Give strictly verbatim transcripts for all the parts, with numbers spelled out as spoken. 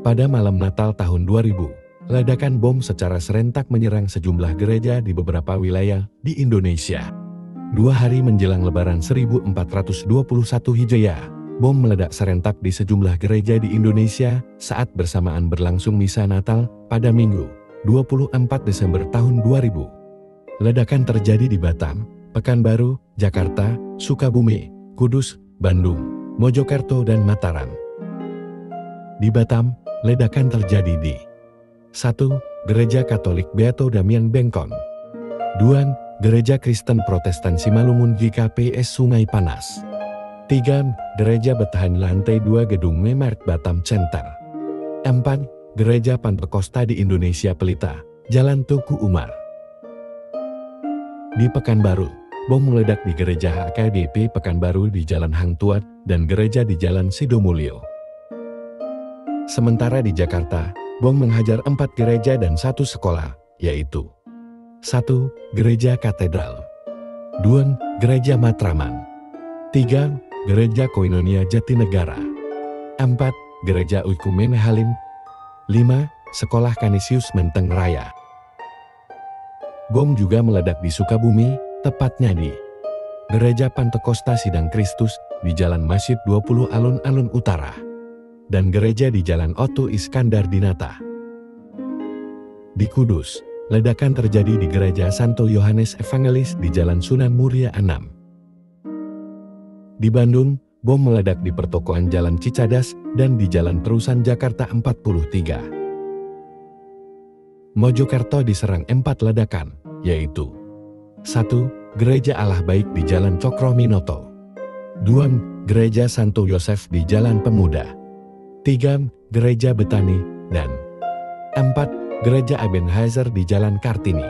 Pada malam Natal tahun dua ribu, ledakan bom secara serentak menyerang sejumlah gereja di beberapa wilayah di Indonesia. Dua hari menjelang Lebaran seribu empat ratus dua puluh satu Hijriah, bom meledak serentak di sejumlah gereja di Indonesia saat bersamaan berlangsung misa Natal pada Minggu, dua puluh empat Desember tahun dua ribu. Ledakan terjadi di Batam, Pekanbaru, Jakarta, Sukabumi, Kudus, Bandung, Mojokerto, dan Mataram. Di Batam, ledakan terjadi di satu. Gereja Katolik Beato Damian Bengkong. dua. Gereja Kristen Protestan Simalungun G K P S Sungai Panas. tiga. Gereja Betahan Lantai dua Gedung Memart Batam Center. empat. Gereja Pantekosta di Indonesia Pelita, Jalan Tuku Umar. Di Pekanbaru, bom meledak di Gereja H K D P Pekanbaru di Jalan Hang Tuat dan gereja di Jalan Sidomulyo. Sementara di Jakarta, bom menghajar empat gereja dan satu sekolah, yaitu satu. Gereja Katedral, dua. Gereja Matraman, tiga. Gereja Koinonia Jatinegara, empat. Gereja Oikumene Halim, lima. Sekolah Kanisius Menteng Raya. Bom juga meledak di Sukabumi, tepatnya di Gereja Pantekosta Sidang Kristus di Jalan Masjid dua puluh Alun-Alun Utara dan gereja di Jalan Oto Iskandar Dinata. Di Kudus, ledakan terjadi di Gereja Santo Yohanes Evangelis di Jalan Sunan Muria enam. Di Bandung, bom meledak di pertokoan Jalan Cicadas dan di Jalan Terusan Jakarta empat puluh tiga. Mojokerto diserang empat ledakan, yaitu satu. Gereja Allah Baik di Jalan Cokro-Minoto, dua. Gereja Santo Yosef di Jalan Pemuda, tiga. Gereja Betani, dan empat. Gereja Ebenezer di Jalan Kartini.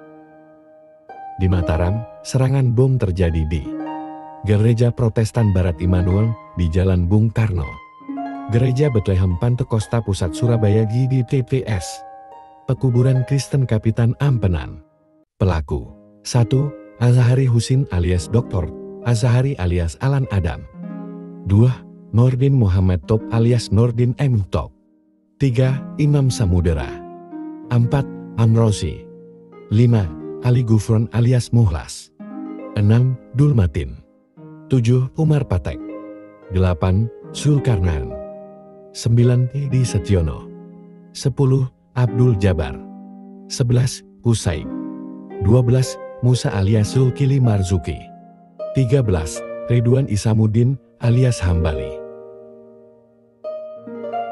Di Mataram, serangan bom terjadi di Gereja Protestan Barat Immanuel di Jalan Bung Karno, Gereja Bethlehem Pantekosta Pusat Surabaya G D T P S, Pekuburan Kristen Kapitan Ampenan. Pelaku satu. Azahari Husin alias Doktor Azahari alias Alan Adam, dua. Nordin Muhammad Top alias Nordin M. Top, tiga. Imam Samudera, empat. Amrosi, lima. Ali Gufron alias Muhlas, enam. Dulmatin, tujuh. Umar Patek, delapan. Zulkarnain, sembilan. Edi Setiono, sepuluh. Abdul Jabar, sebelas. Usaid, dua belas. Musa alias Zulkifli Marzuki, tiga belas. Ridwan Isamuddin alias Hambali.